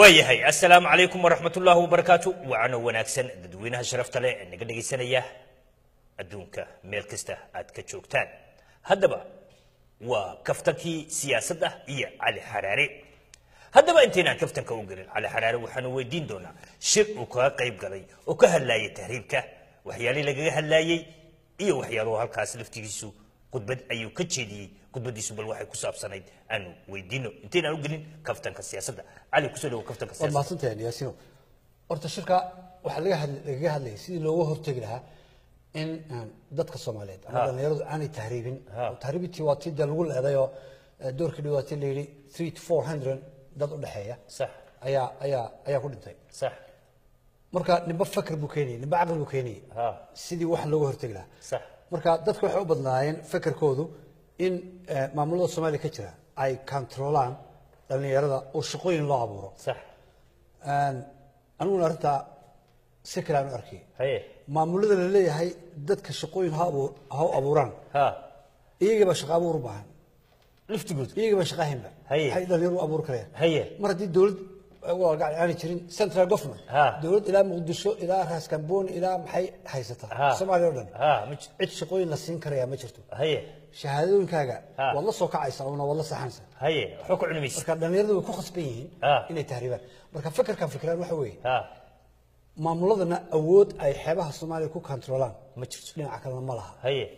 waayahay assalaamu calaykum waraxmatullaahi wabarakaatu waana wanaagsan dadweynaha sharafta leh ee naga dhageysanaya adduunka meel kasta aad ka joogtaan haddaba waa kaftankii siyaasadda iyo cali xaraare haddaba intaynaan kaftanka u gelin cali xaraare waxaanu weydiin doonaa shir uu kaga qayb galay oo ka hadlayay tahriibka waxyaalihii lagaga hadlayay iyo waxyaaluhu halkaas laftigiisu khudbad ayuu ka jeediyey khudbadiisu bal waxay ku saabsanayd aanu weydiino intaynaan u gelin kaftanka siyaasadda cali kusoo dhawo kaftanka siyaasadda waa mahadsantahay yaasino horta shirka waxaa lagaga hadlayay sidii looga hortegi lahaa in dadka Soomaaliyeed ama dhalinyaradu aanay tahriibin tahriibtii waa tii lagu leedayo doorkii dhawaatii la yiri 3 to 400 dad u dhaxeeya sax ayaa ku dhintay sax marka niba fakr buu keenay niba aqal buu keenay sidii wax looga hortegi lahaa sax marka dadku waxay u badnaayeen fakarkoodu in maamulada Soomaaliya ka jira ay controlaan dhalinyarada oo shaqooyin loo abuuro sax aniguna arrinta si kale aan u arkay maamulada la leeyahay dadka shaqooyin ha abuuraan iyagaba shaqo abuur u baahan laftigood iyagaba shaqahinba hay dhalinyaro abuur kale mar haddii dawlad waa aan jirin central government dawlad ilaa Muqdisho ilaa Raas Kamboon ilaa maxay haysataa Soomaaliya oo dhan cid shaqooyin la siin karaya ma jirto shahaadooyinkaaga wala soo kacaysa oo wala saxansa wuxuu ku cunmaysa marka dhalinyaradu way ku khasban yihiin inay tahriibaan marka fikirkan waxa weeye maamuladana awood ay xeebaha Soomaaliya ku controlaan ma jirto dhinaca kale ma laha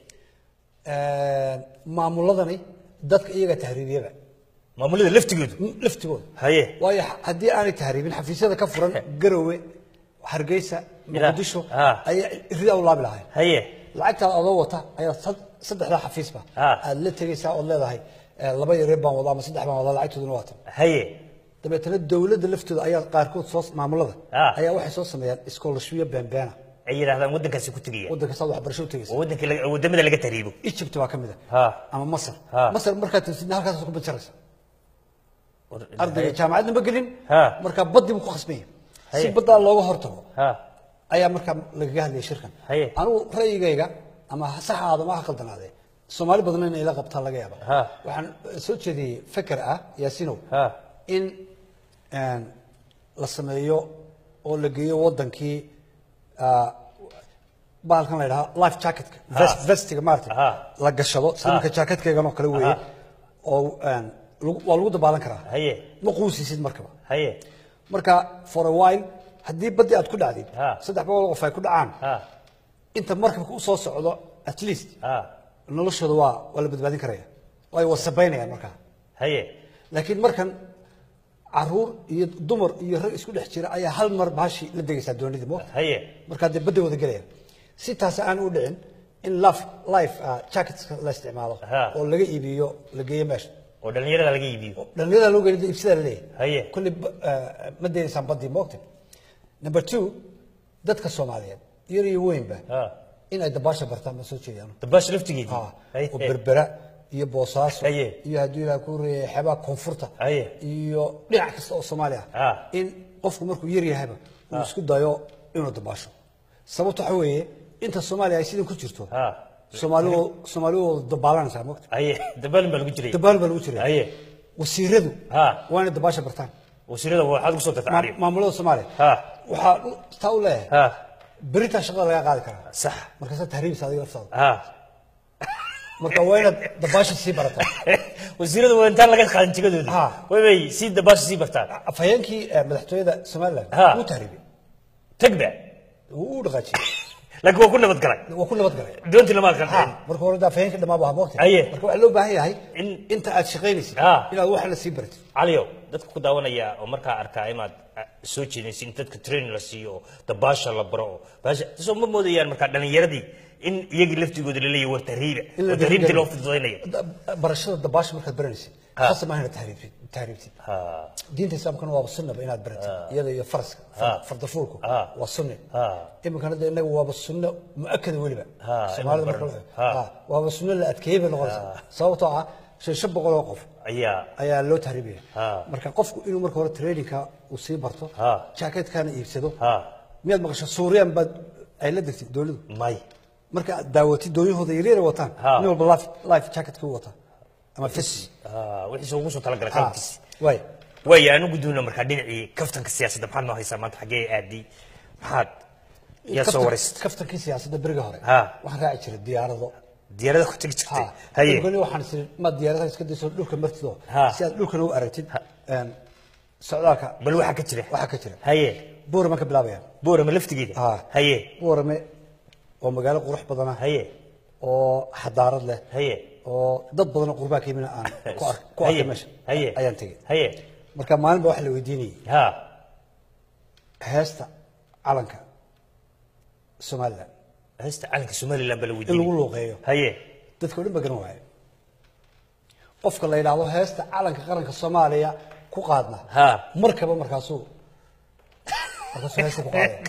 maamuladani dadka iyaga tahriibiyaba maamulada laftigooda waayo haddii aanay tahriibin xafiisyada ka furan Garowe Hargeysa Muqdisho ay rida u laabi lahayn lacagta adoo wata ayaa saddexda xafiisba aad la tagaysaa oo leedahay laba yar baan wada ama saddex baan wada lacagtooduna waatan dabeetana dawladda laftooda ayaa qaarkood soo maamulada ayaa waxay soo sameeyaan scholarship beenbeena ay yiraahdaan wadankaasi ku tagayaan wadankaas wax barasho u tagaysa wadamada laga tahriibo Egypt waa kamid ama Masar markaad tidina halkaas ku bajaraysa ardayga jaamacadna ma gelin marka badii ku khasbay si badda looga hortago ayaa marka laga hadlay shirkan anigu ra'yigayga ama saxaada ma khaldanaade Soomaali badan inay la qabtaan laga yaabo waxaan soo jeediyay fikir yaasino in la sameeyo oo la geeyo wadankii baalkan la yiraahdo life jacket vestiga maartay la gashado sidoo jacketkayga oo kale weeye oo waa lagu dabaalan karaa ma quusisid markaba marka for a while haddii badii aad ku dhacdid 300 qof ay ku dhacaan inta markabka u soo socdo at least noloshooda waa la badbaadin karaya way wasabaynayaan marka laakiin markan caruur iyo dumar iyo rag isku dhex jira ayaa hal mar baashi la degaysa doonida mo marka dib badda wada galaya si taas aan u dhicin in life jackets la isticmaalo oo laga iibiyo la geeyo meesha oo dhalinyarada laga iibiyo dhalinyarada loo geeyo ibsida la leeyahay kulli ma deynaysan badii moogtay number 2 dadka Soomaaliyeed iyo weynba in ay dabaasha bartaan ma soo jeediyaan dabaasha laftigeeda oo berbera iyo Boosaaso iyo hadii la ku reeyay xaba koonfurta iyo dhinac kasta oo Soomaaliya in qofku markuu yar yahayba uu isku dayo inuu dabaasho sababtu waxa weeye inta Soomaaliya ay sidoo ku jirto Soomaalidu dabaalanaysa moogta dabaalan baa lagu jiray wasiiradu waana dabaasha bartaan wasiirada waxaad ku soo tafacari maamulada Soomaaliya waxa taa u leeyahay بريتا شغال يا قاعد كلام صح مركز التهريب صادق الفاضل مركز وين دباش السيبرتا وزير وين تان لقيت خالد تقدر وين سيد دباش السيبرتا فينكي مدحتوي ذا سمالا مو تهريبي تقبع ودغاتي لكن وكلنا بتقرا دونت لما قرا مركز وردا فينك لما ابغى موقت مركز لو باهي هي انت aad shaqeynaysid ila wax la siibirto caliyo dadku ku daawanaya oo marka arkaa imaad soo jeedinaysid dadka train la siiyo dabaasha la baro baasha soo ma moodayaan marka dhalinyaradii in iyagii laftigooda la leeyahay war tahriibti loo fududeynayo barashada dabaasha marka baranaysid خاصة ما هنا تهريبتي دين الإسلام كانوا وابصنا بينات برد يلا يفرس فرد فولكو وصلنا إما كان ده إنه وابصنا مؤكد ولا بقى سمعنا وابصنا اللي أتكيب الغرس صوته شب قلوقف أيا لو تهريبية مركا قفكو إنه مركا ورا ترينيكا وسيبرتو جاكيت كان يفسدو مياد مقش سوريا بد أي لدك دولو ماي مركا داوتي دولو هذا يرير وطن نقول بالله لايف جاكيت كو وطن أما فس وحش هو مش طلع كلامتي واي ويا أنا قدونا مركادين عي كفتن كسياسة ده بحال ما هي سامات حاجة أدي محاد يا صورست كفتن كسياسة ده برجع هراء ها وحنا راعي شر الديار ذا ديارة كنت جبتي هي يقول لي وحنا سير ما الديار ذا كده يسوي لوك مرتلو سياد لوك نو أرتد سعوداك بل واحد كتير هي بورة ما كبلا بيا بورة من لفت جيدة هي بورة ما ومقالة قروح بدنا هي وحضارة له هي ضد بدنا قرباك من الآن كوارك مش هي أيان تجي هي مركب ما نبغى واحد ويديني هستا علنك سوماليلاند هستا علنك سوماليلاند بلا ويديني اللي يقولوا غيره هي تذكرون بقنوا هاي قفك الله يلعبوا هستا علنك قرنك الصومالية كقادنا مركبة مركاسو هستا كقادنا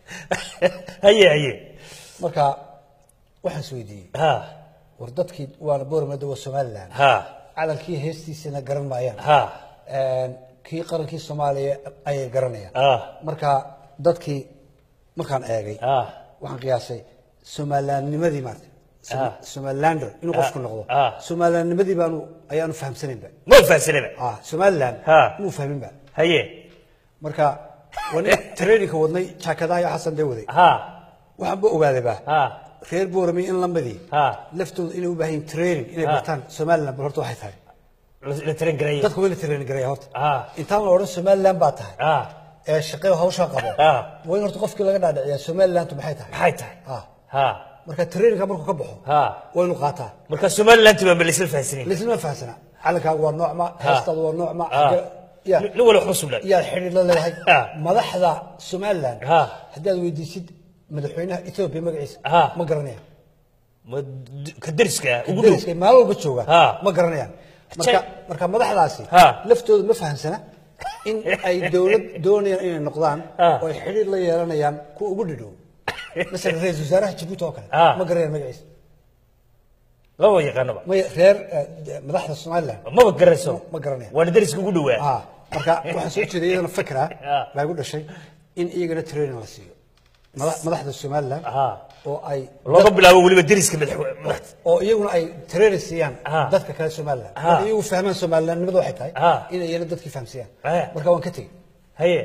هي مركب واحد سويدي وردتك وانا بور مدو الصوماليلاند علنكي هستي سنة قرن معين كي قرنكي الصومالية أي قرنية مركا دتكي مركان أجي وحن قياسي سومالان نمدي مات سومالاندر إنه قف كل نقطة سومالان نمدي بانو أيانو فهم سنين بقى مو فهم سنين بقى سومالان مو فاهمين بقى هي مركا وانا تريني كودني شاكدا يا حسن داودي وحن بقوا بعد بقى خير بورمي إن لمبدي لفتوا إنه بهين تريني إنه برتان سومالان برتو واحد هاي لترين قريه dadku way tireen garay horta intaan la oran Soomaaliland baa tahay ee shaqada hawsha qabo way horta qofkii laga dhaadhiciyaa Soomaaliland maxay tahay marka tireenka markuu ka baxo way inuu qaataa marka Soomaaliland ma lisla fahansaneen lisla fahansana calanka waa nooc ma heestada waa nooc ma ya wala xusub la ya xiriir la leeyahay madaxda Soomaaliland hadii weydiisid madaxweynaha Ethiopia magaciisa ma garanayaan ka dariska ugu dhow maal walba jooga ma garanayaan marka madaxdaasi laftooda ma fahansana in ay dawlad doonayaan inay noqdaan oo ay xiriir la yeelanayaan ku ugu dhidhow مثلا رئيس وزراء جيبوتي وكله ما قرينا مجلس لا هو يقنبه ما غير مدحت الصومال ما بقرسو ما قرنيا وانا درس ugu dhawaa marka waxa soo jeediyay fikra la ugu dhashay in iyagana training la siiyo madaxda Soomaaliland oo ay laga bilaabo waliba dariska madax oo iyaguna ay training siiyaan dadka kale Soomaaliland marka iyagu fahmaan Soomaaliland nimada waxay tahay in ay dadkii fahamsiiyaan marka waan ka tagay haye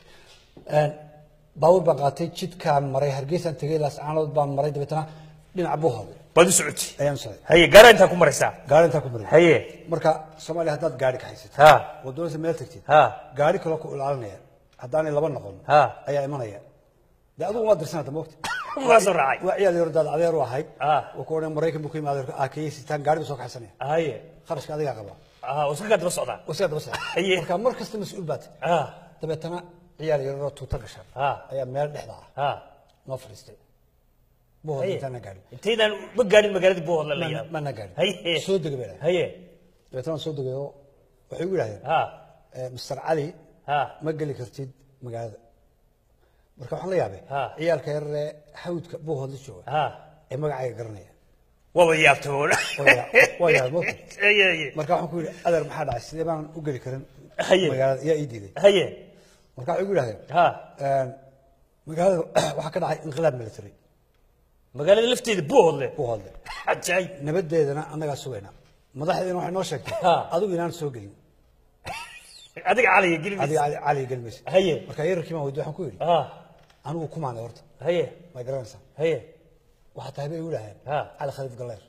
باور بقاتي جد كان مري هرجيسان تجي لاس عانود بان مري دبتنا دين عبوها بدو سعودي أيام سعودي هي قارن تاكو مرسا قارن تاكو مري هي مركا سومالي هداد قاري كحيست ودول زميل تكتي قاري كلو كل العالمية هداني لبنا نقول أي إيمانية ده أظن ما درسنا تموت ما زرعي وعيال يرد على واحد وكون مريكم بكيم على أكيس تان قاري بسوق حسنية هي خرج كذا يا قبا وسكت بصعدة وسكت بصعدة هي مركا مركز المسؤول بات دبتنا عيال يرد توتقشر أيام مال دحضة ما فرستي بوه أنتنا قاري أنتنا بقاري المقالة بوه الله اللي ما نقاري هي سود قبله هي دبتنا سود قبله وحيقول هذا مستر علي ما قال لي كرتيد مقالة مركب حلا يابي عيال كير حود بوه اللي شو ما قاعد يقرنيه ويابتون ويا ممكن مركب حكول أدر محل عسل ما أقول كرن مقالة يا إيدي هي marka ay ugu yiraahdeen magaalada waxa ka dhacay inqilaab military magaalada lafteeda boohole xajay nabadeedana anaga sugayna madaxdeena waxay noo sheegtay adigu inaan soo galin adiga cali galmis haye marka yarkii ma wada waxaan ku yiri anigu kuma aan horta haye ma garanaysan haye waxa tahay bay u lahayn cali khaliif galeer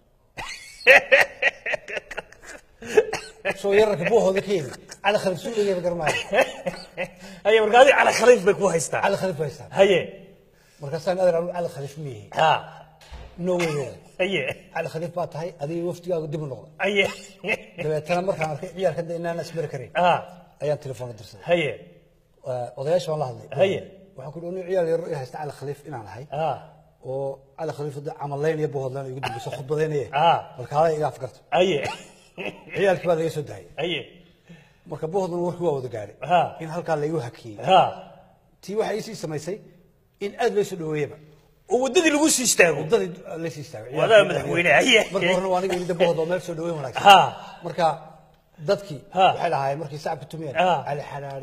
soo yarka boohole keenay على خليف سوق يجي بقرماي هي مرقادي على خليف بكو هيستا على خليف هيستا هي مركزان أدرى على خليف مية نو هي على خليف بات هاي هذه وفتي قدام النقطة هي ده ترى مرة عيال كده إن أنا أسبر كريم أيام تليفون الدرس هي وضيعش والله هذي هي وحكوا إنه عيال يروح هيستا على خليف إن أنا هاي وعلى خليف ده عملين يبوه هذا يقدم بس خطبة ذي مركها إذا فكرت هي عيال كبار يسود هاي هي marka boohdan wuxuu waa wada gaaray in halka la igu hakiyay tii waxa ay samaysay in aad loo soo dhaweeyaba oo wadadii lagu sii istaago wadadii la sii istaago wada madaxweyne haye marka horna waa aniga boohdan meel soo dhaweey wanaagsan marka dadkii waxay lahaayeen markii sacabka tumiyeen ali xalaal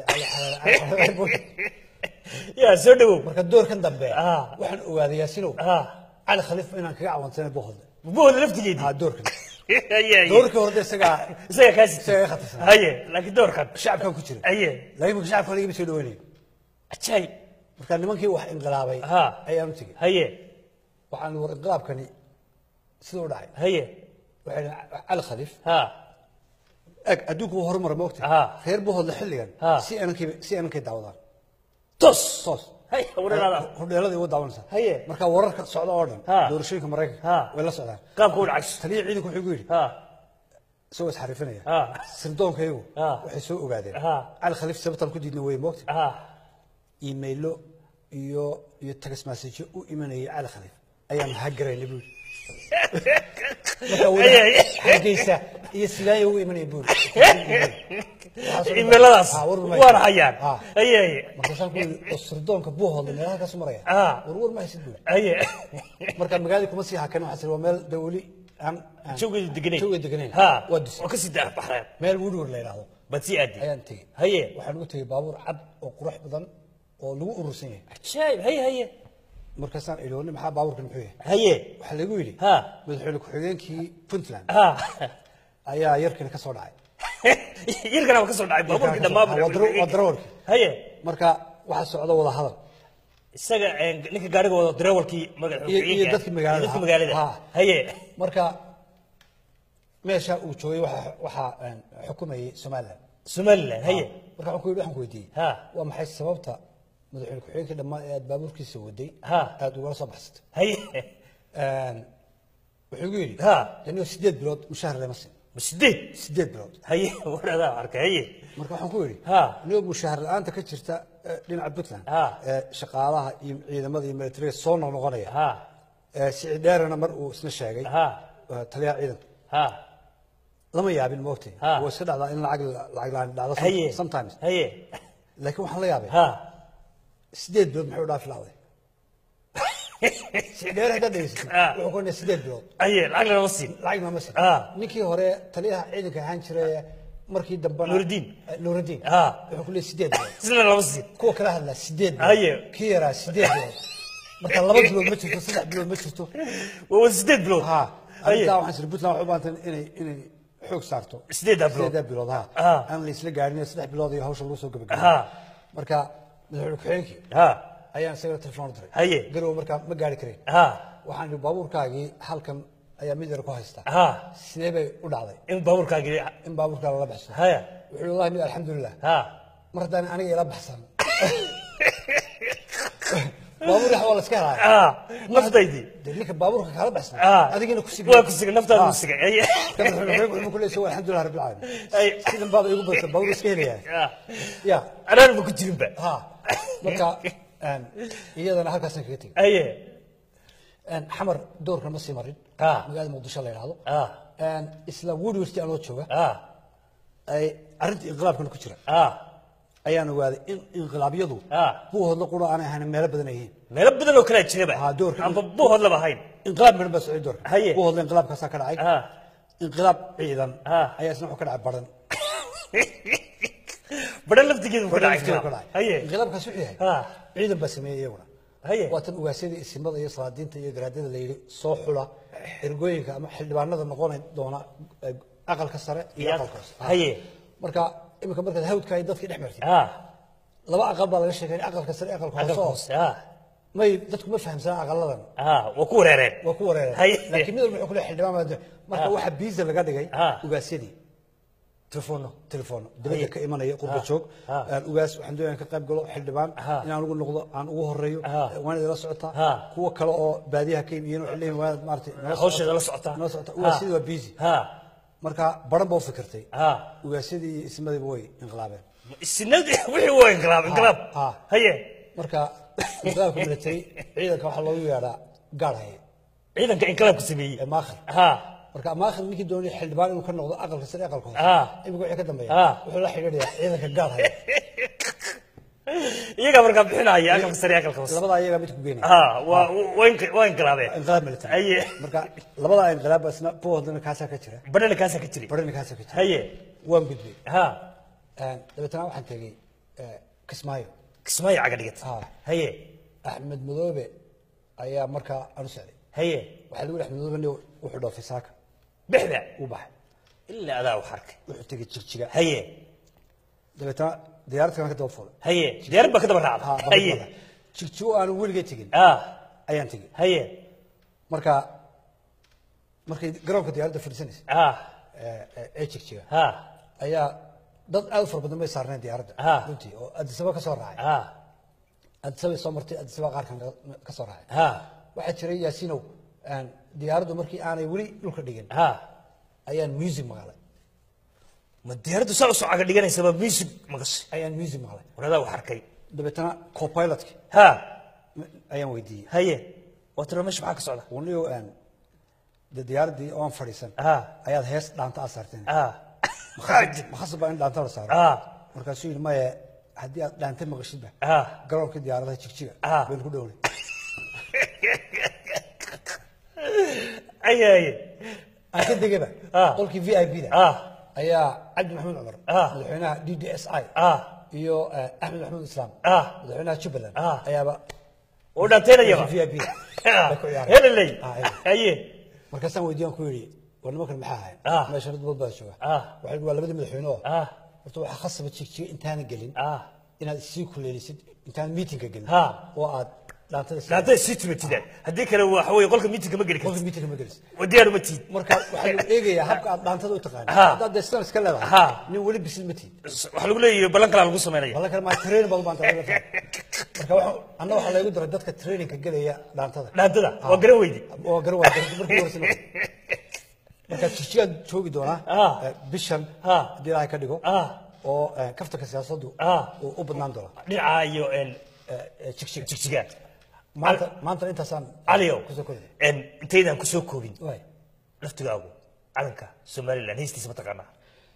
ya soo dhawow marka doorkan dambe waxaan ogaaday yaasinow ali khaliif inaan kaga caawinsanay boohdan laftigeedii doorkan دورك ورد سجا كاسي هي لكن دورك الشعب كان كتير هي لكن الشعب كان يجي بيسوي أشي marka nimankii wax inqilaabay ayaan u tagay haye waxaan war inqilaabkani sidoo dhacay haye waxay al khaliif adduunku horumar ma ogtay reer buu hodla xilligan si aankii daawadaan tos haye hodheeladii u daawanaysa haye marka wararka socda oo dhan doorashooyinka Mareykanka way la socdaan qaabka uu dhacay taliye ciidanku wuxuu yiri soo isxarifinaya sirdoonkayagu waxay soo ogaadeen al khaliif sababtan ku diidna way ma ogtay إيميلو يو تكست مسج أو إيماني على خليف أيام هجرين يبول حقيسة يسلاي هو إيماني يبول إيميل لاس وار حيان أي مركزان كل السردون كبوه اللي ما هكذا سمرية ورور ما يسدول أي مركز مقالي كمسيح كانوا حسن ومال دولي شو الدقنين ودس وكسيد بحرين مال ودور لا يلاحظوا بتسي أدي أيام تي وحنو تي بابور عد وقروح بدن ولو أرسنيه شايب هي مركزان إلهون محا باور كن محويه هي وحلقوا لي مدحولك حوين كي بنتلاند أيا يركن كسر عاي يركن أو كسر عاي باور كده ما ودرور هي مركا واحد سعودة ولا هذا السجع نك قارق ودرور كي يدك مقالة هي مركا ماشى وشوي وح حكومة سوماليلاند هي مركا حكومة وحن كويدي وما حس سببتها مدحولك حوين كده ما بابور كي سودي ولا صبحت هي وحقولي لأنه سديد بلود مشهر لمسين سديد بلود هي ورا ذا عرك هي مركب حقولي اليوم مشهر الآن تكتشرت لين بطلان شقالها إذا ماذا يمتري صونا نغنية سعدارنا مرء سن الشاقي تليا عيدا لما يابي الموتي هو سد على إن العقل على sometimes هي لكن وحنا لا يابي سديد بلود محور في الأرض سيدنا هذا ديس وكنا سيدنا بلود أيه العقل المصري نيكي هوري تليها عينك هانشري مركي دبنا نور الدين وكل سيدنا سيدنا المصري كو كلا هلا سيدنا أيه كيرا سيدنا بلود مركا لبض بلود مشتو صدح بلود مشتو هو سيدنا بلود أيه أنت وحنا ربطنا وحبانت إني حوك صارتو سيدنا بلود أنا اللي سلق عارني صدح بلود يهوش اللوسو قبل مركا مدحولك حينكي ayaan isaga telefoon diray haye garow marka ma gaari karin waxaan u baabuurkaagii halkan ayaa mid yar ku haysta sidee bay u dhacday in baabuurkaaga la baxsan wuxuu wallahi mid alxamdulillah mar haddaan aniga ila baxsan baabuur wax wala iska helaa naftaydii ninka baabuurka kala baxsan adigina ku sigay waa ku sigay naftaada ku sigay wuxuu ku leeyahay alxamdulillah rabbil alamin sidan baad igu badta baabuur iska helaya ya anaan ma ku jirin ba marka iyadana halkaas kaga tagay aye xamar doorka ma sii marin magaalada muqdisho la yiraahdo isla Woodward aan loo jooga ay arintii inqilaabkan ku jira ayaan ogaaday in inqilaabyadu buu hodla qura aan ahayn meelo badan yihiin meelo badan oo kala jiraba amba buu hodla bahayn inqilaab min bas ay doorka buu hodla inqilaabkaas ka dhacay inqilaab ciidan ayaa isna wuxuu ka dhacay baran بدل لفتيجي كذا هي انقلاب كسوحي عيدا بسميه يونا هي واتن واسيدي اسمada iyo salaadiinta iyo garaadada la yiri soo xula ergooyinka ama xildhibaanada noqon doona aqalka sare iyo aqalka haye marka imika marka hawdka ay dadkii dhexmartay laba aqal baa laga sheegay aqalka sare aqalka hoose may dadku ma fahamsan aqaladan waa ku wareereen laakiin mid walba wuxuu kula xildhibaan marka waxa biisa laga dhigay ugaasidii تلفون دبلك كإيمان هي قرب شوك الأجاس وحنا دوين كقاب قالوا حلبان إن أنا أقول نقطة عن أوه الريو وأنا إذا لصعتها هو كلا باديها كيم ينو عليه واد مارتي خوش إذا لصعتها واسيد وبيزي مركا برنبو فكرتي واسيدي اسمه ذي بوي انقلابه السنة وحي هو انقلاب هي مركا انقلاب كملتري عيدا كوحلو يارا قال هي عيدا كإنقلاب كسبي ماخر marka ma akhrin ninkii doonay xildhibaan inuu ka noqdo aqalka sare aqalka iyagu wixii ka dambeeya wuxuu la xiriiraya ciidanka gaarhay iyaga marka bixinaya aqalka sare aqalka hoose labada iyaga mid ku geenay waa inqilaabeen inqilaab military aye marka labada inqilaab asna boodana kaasa ka jira badana kaasa ka jira haye waan gudbay dabeetana waxaan tagay kismaayo caga dhigad haye axmed madoobe ayaa marka aanu socday haye waxa lagu axmed madoobe wuxuu dhoofay saaka بحذا وبحي إلا أذا وحرك وحتى تشجع هي دبتنا ديارتك أنا كده وفضل هي ديار بكده برعب هي تشجع أنا ولقي تجين أيان تجين هي مركا قرأك ديارته فرسنس أي تشجع أيا ضد ألفر بدون ما يصيرنا ديارته قلتي أدي كسر راعي أدي صمرتي أدي غار كان كسر راعي واحد شري ياسينو أن ديارته مركي أنا يولي لوك ديجن أيان ميوزك مقالة ما ديارته ساوس عقد ديجن سبب ميوزك مقص أيان ميوزك مقالة وهذا وحركي دبتنا كوبايلوتك أيان ويدي هي وترى مش معك صعدة ونيو أن ديار دي أون فريسن أياد هيس دانتا أسرتين مخصب أن دانتا أسر مركزي ما هدي دانتا مغشيد به قرأوا كده ديار ده تشجع بين كلهم أي أكيد دقيقة قول كي في آي بي ده أيا عبد محمود عمر الحين دي دي اس اي يو احمد محمود الاسلام الحين شبلن أيا بقى ودانتين يا في آي بي هلا اللي أي مركزان ويديون كوري ولا ممكن محاها ما شرط بالبا شو واحد ولا بدي مدحينه قلت له خاصه بتشيك انت انا قلين ان هذا الشيء كله اللي انت ميتنج قلين واد لا سيت متدان هديك لو حوي يقول لك ميتنج ما قلك قلت ميتنج ما قلت وديار متيد marka waxa lagu eegaya habka aad dhaantada u taqaan hada deestan iska leedahay nin wali bisil mati waxa lagu leeyahay balan kala lagu sameeyo balan kala ma train bal baan tahay marka waxa lagu diray dadka training ka galaya dhaantada waa garan weydi markii warsan marka tijaab joogi doona bishan diray ka dhigo oo kafta ka siyaasaddu u badnaan doona dhinaca iyo jigjiga maanta intaasaan aliyo intaydan kusoo koobin laftigaagu calanka somaliland heystiisa ma taqaanaa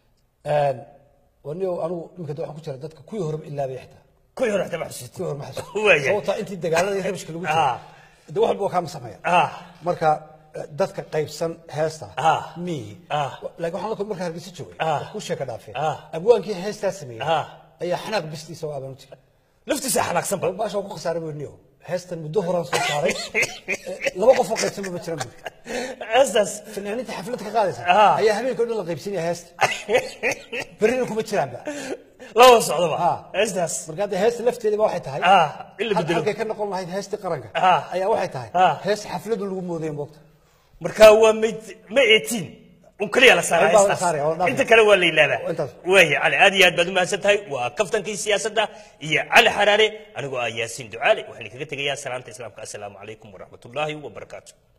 waniyo anugu imika waxaan ku jira dadka kuwii hore ilaabay xitaa kuwii hore xitaa ma xasuusti kuwii hore ma xasuusti sababta intii dagaalada iyo rabshka lagu jiray de wax walba kaama sameeya marka dadka qaybsan heesta miyi laakiin waxaan la kulmay marka hargeysa joogay ku sheeka dhaafay abwaankii heestaa sameeyay ayaa xanaaq bistiisa oo aaban u jiray laftiisa xanaaqsan ba baasha ku khasaaray waniyo heestan muddo horaan soo saaray laba qof oo qaybsan ma jiraan heestaas fanaaniinta xaflad ka qaadaysa ayaa habeenka dhan la qaybsanaya heesta berrina kuma jiraan ba laba socdaba heestaas marka hadda heesta lafteeda waxay tahay illa bedelo halkay ka noqon lahayd heesta qaranka ayaa waxay tahay heesta xaflad lagu mooday moogta marka waa ma 18 وكليا لا صار انت كلا ولا لا وهي على هذه بعد ما سنتهي وكفتن كي سياسه هي على حراري انا ياسين دعالي وحنا كغا تغيا سلامه السلام عليكم ورحمه الله وبركاته